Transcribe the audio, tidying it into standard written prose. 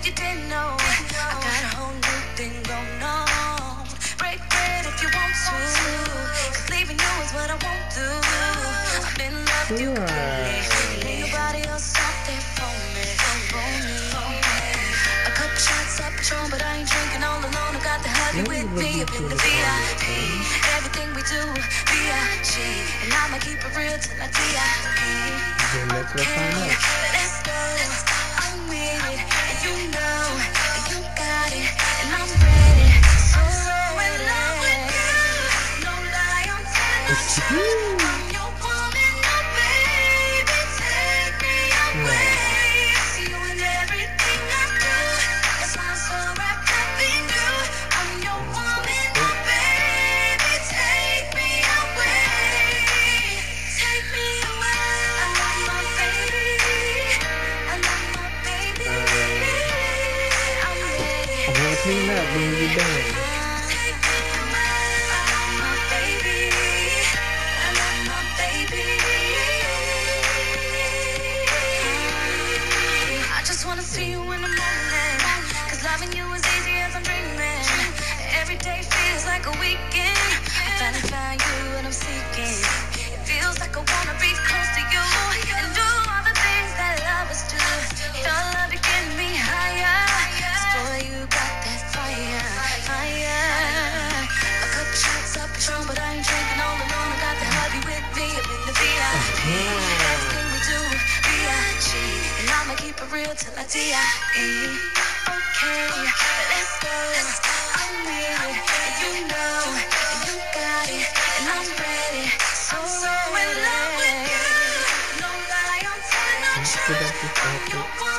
if you didn't know, I got a whole new thing going on. Break bread if you want to, 'cause leaving you is what I won't do. I'm in love with you completely. Ain't nobody else out there for me, for me. A couple shots of Patron, but I ain't drinking all alone. I got the hubby with me up in the VIP. Everything we do, VIP. And I'ma keep it real till I DIP. Okay, let's go. I'm with it, and you know, and you got it, and I'm ready. So in love with you. No lie, I'm telling the truth. I'm your woman, no baby, take me away. See you in everything I do. That's why I'm so wrapped up in you. I'm your woman, no baby, take me away. Take me away. I love my baby. I love my baby. I'm ready. I'm gonna clean up when you're done. Take me away. I love my baby. I love my baby. I just wanna see you in the morning, 'cause loving you is easy as I'm dreaming. Every day feels like a weekend. I finally found you and I'm seeking. It feels like I wanna be close to you and do all the things that lovers do. Your love is getting me higher, 'cause boy, you got that fire, fire. A couple shots of Patron, but I ain't drinking all alone. I got the hubby with me up in the VIP. Everything we do, VIP. And I'ma keep it real till I DIE. Okay, let's go. I'm with it, and you know, and you got it, and I'm ready. So in love with you. No lie, I'm telling the truth. I'm your woman.